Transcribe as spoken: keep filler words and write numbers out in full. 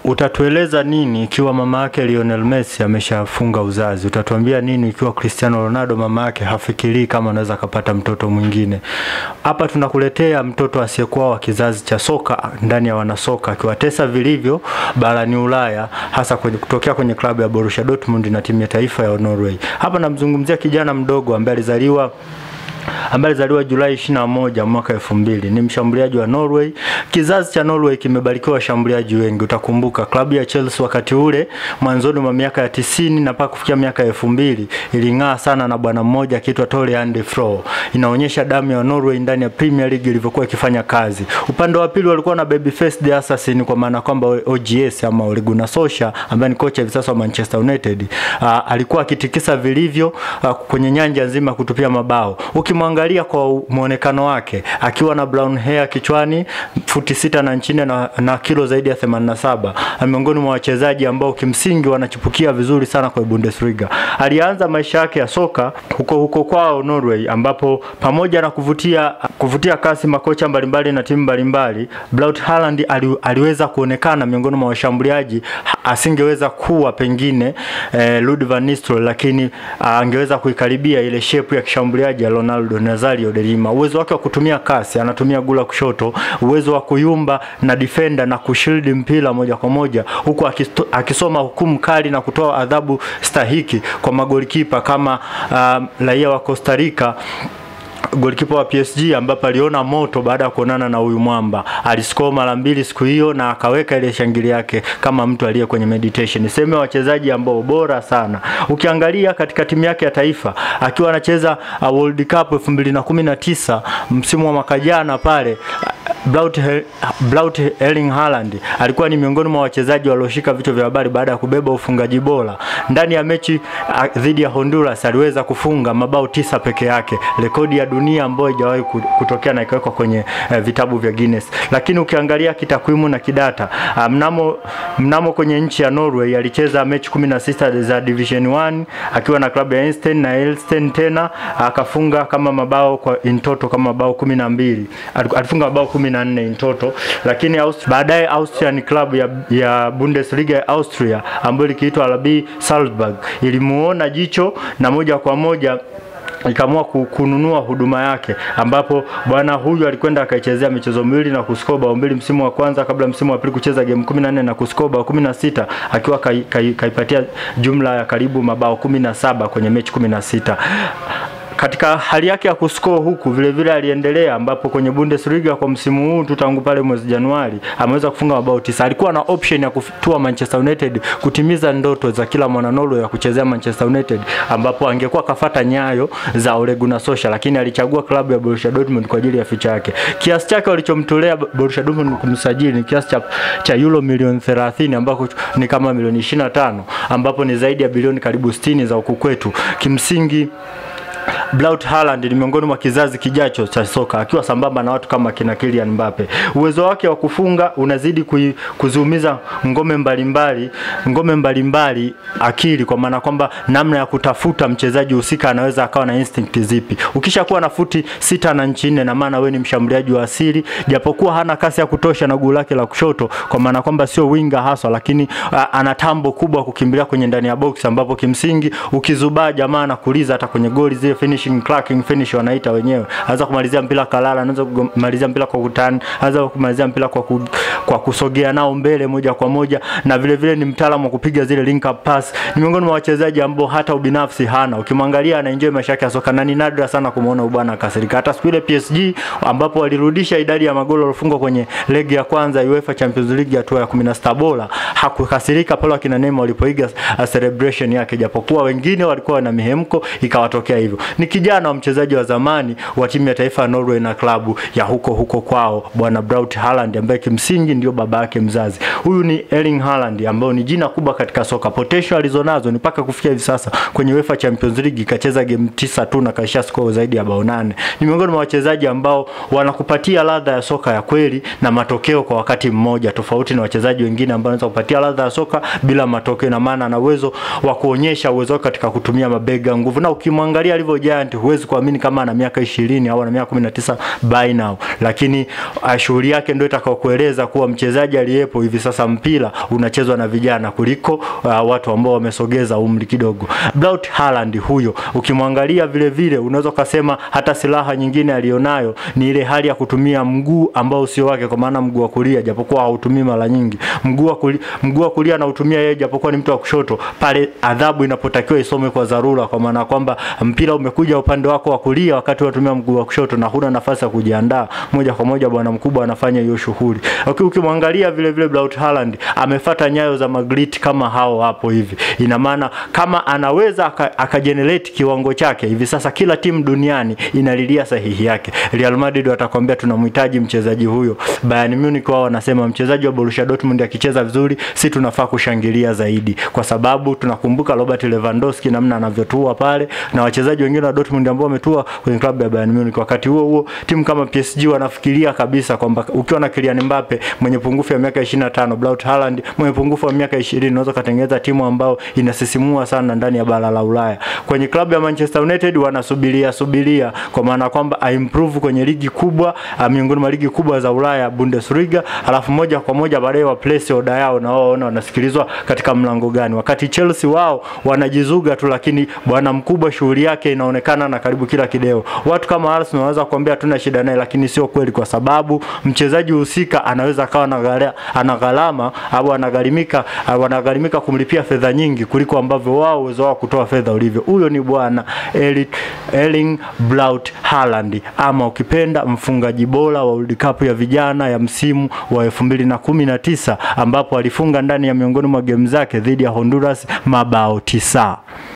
Utatueleza nini ikiwa mama yake Lionel Messi ameshafunga uzazi? Utatuambia nini ikiwa Cristiano Ronaldo mama yake hafikiri kama anaweza kupata mtoto mwingine? Hapa tunakuletea mtoto asiyekuwa wa kizazi cha soka ndani ya wanasoka, akiwatesa vilivyo barani Ulaya, hasa kwenye kutokea kwenye klabu ya Borussia Dortmund na timu ya taifa ya Norway. Hapa namzungumzia kijana mdogo ambaye alizaliwa ambaye alizaliwa Julai ishirini na moja mwaka elfu mbili. Ni mshambuliaji wa Norway. Kizazi cha Norway kimebarikiwa washambuliaji wengi. Utakumbuka klabu ya Chelsea wakati ule mwanzoni mwa miaka ya tisini na mpaka kufikia miaka elfu mbili iling'aa sana na bwana mmoja akiitwa Tore Ande Flo. Inaonyesha damu ya Norway ndani ya Premier League ilivyokuwa ikifanya kazi. Upande wa pili walikuwa na Babyface the Assassin, kwa maana kwamba O G S ama Ole Gunnar Solskjaer ambaye ni kocha hivi sasa wa Manchester United. Uh, alikuwa akitikisa vilivyo uh, kwenye nyanja nzima kutupia mabao. Ukimwangalia kwa muonekano wake akiwa na brown hair kichwani, futi sita na nchini na, na kilo zaidi ya themanini na saba, miongoni mwa wachezaji ambao kimsingi wanachipukia vizuri sana kwa Bundesliga. Alianza maisha yake ya soka huko huko kwao Norway, ambapo pamoja na kuvutia kuvutia kasi makocha mbalimbali na timu mbalimbali, Braut Haaland ali, aliweza kuonekana miongoni mwa washambuliaji. Asingeweza kuwa pengine eh, Ruud van Nistelrooy, lakini angeweza kuikaribia ile shape ya kishambuliaji ya Ronaldo Nazario de Lima. Uwezo wake wa kutumia kasi, anatumia gula kushoto, uwezo wa kuyumba na defender na kushield mpira moja kwa moja, huku akisoma hukumu kali na kutoa adhabu stahiki kwa magolikipa kama uh, raia wa Costa Rica, golikipa wa P S G ambapo aliona moto baada ya kuonana na huyu mwamba. Aliscore mara mbili siku hiyo na akaweka ile shangili yake kama mtu aliye kwenye meditation. Sema wachezaji ambao bora sana. Ukiangalia katika timu yake ya taifa akiwa anacheza uh, World Cup elfu mbili na kumi na tisa msimu wa mwaka jana pale, Braut Braut Erling Haaland alikuwa ni miongoni mwa wachezaji walioshika vichwa vya habari baada ya kubeba ufungaji bora. Ndani ya mechi dhidi ya Honduras aliweza kufunga mabao tisa peke yake, rekodi ya dunia ambayo haijawahi kutokea na ikawekwa kwenye uh, vitabu vya Guinness. Lakini ukiangalia kitakwimu na kidata, uh, mnamo mnamo kwenye nchi ya Norway alicheza mechi kumi na sita za Division one akiwa na klabu ya Einstein na Elsten, tena akafunga kama mabao kwa in total kama mabao kumi na mbili. Alifunga mabao kumi na nne in total. Lakini baadaye Austrian club ya, ya Bundesliga ya Austria ambayo iliitwa R B Salzburg ilimuona jicho na moja kwa moja ikaamua kununua huduma yake, ambapo bwana huyu alikwenda akaichezea michezo miwili na kuscore bao mbili msimu wa kwanza, kabla msimu wa pili kucheza game kumi na nne na kuscore bao kumi na sita, akiwa kaipatia kai, kai jumla ya karibu mabao kumi na saba kwenye mechi kumi na sita. Katika hali yake ya kuscore huku vile vile aliendelea, ambapo kwenye Bundesliga kwa msimu huu tu tangu pale mwezi Januari ameweza kufunga mabao tisa. Alikuwa na option ya kutua Manchester United, kutimiza ndoto za kila mwana Norway ya kuchezea Manchester United, ambapo angekuwa kafata nyayo za Ole Gunnar Solskjaer, lakini alichagua klabu ya Borussia Dortmund kwa ajili ya future yake. Kiasi chake walichomtolea Borussia Dortmund kumsajili ni kiasi cha, cha euro milioni thelathini, ambako ni kama milioni ishirini na tano, ambapo ni zaidi ya bilioni karibu sitini za huku kwetu. Kimsingi Braut Haaland ni miongoni mwa kizazi kijacho cha soka, akiwa sambamba na watu kama kina Kylian Mbappe. Uwezo wake wa kufunga unazidi kuzumiza ngome mbalimbali, ngome mbalimbali akili, kwa maana kwamba namna ya kutafuta mchezaji husika anaweza akawa na instinct zipi. Ukishakuwa na futi sita na inchi nne, na maana wewe ni mshambuliaji wa asili, japokuwa hana kasi ya kutosha na guu lake la kushoto, kwa maana kwamba sio winga hasa, lakini uh, ana tambo kubwa kukimbilia kwenye ndani ya box, ambapo kimsingi ukizubaa jamaa na kuliza hata kwenye goli zile finishing cracking finish wanaita wenyewe. Anaweza kumalizia mpira kalala, anaweza kumalizia mpira kwa kutani, anaweza kumalizia mpira kwa ku, kwa kusogea nao mbele moja kwa moja, na vile vile ni mtaalamu wa kupiga zile link up pass. Ni miongoni mwa wachezaji ambao hata ubinafsi hana. Ukimwangalia ana enjoy maisha yake ya soka, na ni nadra sana kumuona bwana akasirika. Hata siku ile P S G ambapo walirudisha idadi ya magoli walofungwa kwenye ligi ya kwanza UEFA Champions League hatua ya kumi na sita bora, hakukasirika pale wakina Neymar walipoiga celebration yake, japokuwa wengine walikuwa na mihemko ikawatokea hivyo. Ni kijana wa mchezaji wa zamani wa timu ya taifa ya Norway na klabu ya huko huko kwao, bwana Braut Haaland, ambaye kimsingi ndio baba yake mzazi. Huyu ni Erling Haaland ambaye ni jina kubwa katika soka. Potential alizonazo ni mpaka kufikia hivi sasa kwenye UEFA Champions League kacheza game tisa tu na kaisha score zaidi ya bao nane. Ni miongoni mwa wachezaji ambao wanakupatia ladha ya soka ya kweli na matokeo kwa wakati mmoja, tofauti na wachezaji wengine ambao wanaweza kupatia ladha ya soka bila matokeo, na maana ana uwezo wa kuonyesha uwezo wake katika kutumia mabega, nguvu. Na ukimwangalia alivyojaa Giant huwezi kuamini kama ana miaka ishirini au ana miaka kumi na tisa by now, lakini uh, shughuli yake ndio itakayokueleza kuwa mchezaji aliyepo hivi sasa mpira unachezwa na vijana kuliko uh, watu ambao wamesogeza umri kidogo. Braut Haaland huyo ukimwangalia vile vile unaweza kusema hata silaha nyingine alionayo ni ile hali ya kutumia mguu ambao sio wake, kwa maana mguu wa kulia japokuwa hautumii mara nyingi. Mguu wa kulia, mguu wa kulia anautumia yeye japokuwa ni mtu wa kushoto pale adhabu inapotakiwa isome kwa dharura, kwa maana kwamba mpira umekuja upande wako wa kulia wakati unatumia mguu wa kushoto na huna nafasi ya kujiandaa, moja kwa moja bwana mkubwa anafanya hiyo shughuli. Okay, ukimwangalia vile vile Braut Haaland amefuata nyayo za Magritte kama hao hapo hivi. Ina maana kama anaweza akagenerate kiwango chake hivi sasa, kila timu duniani inalilia sahihi yake. Real Madrid watakwambia tunamhitaji mchezaji huyo. Bayern Munich wao wanasema mchezaji wa Borussia Dortmund akicheza vizuri si tunafaa kushangilia zaidi, kwa sababu tunakumbuka Robert Lewandowski namna anavyotua pale na wachezaji wengine wa Dortmund ambao wametua kwenye klabu ya Bayern Munich. Wakati huo huo timu kama P S G wanafikiria kabisa kwamba ukiwa na Kylian Mbappe mwenye pungufu ya miaka ishirini na tano, Braut Haaland mwenye pungufu wa miaka ishirini, unaweza kutengeneza timu ambao inasisimua sana ndani ya bara la Ulaya. Kwenye klabu ya Manchester United wanasubiria subiria kwa maana kwamba a improve kwenye ligi kubwa, miongoni mwa ligi kubwa za Ulaya, Bundesliga, alafu moja kwa moja baadaye wa place order yao na wao wanasikilizwa katika mlango gani. Wakati Chelsea wao wanajizuga tu, lakini bwana mkubwa shughuli yake inaonekana na karibu kila kideo. Watu kama Arsenal wanaweza kuambia tuna shida naye, lakini sio kweli, kwa sababu mchezaji husika anaweza akawa ana gharama au anagalimika au anagalimika kumlipia fedha nyingi kuliko ambavyo wao uwezo wao kutoa fedha ulivyo. Huyo ni bwana Erling Braut Haaland, ama ukipenda mfungaji bora wa World Cup ya vijana ya msimu wa elfu mbili na kumi na tisa ambapo alifunga ndani ya miongoni mwa game zake dhidi ya Honduras mabao tisa.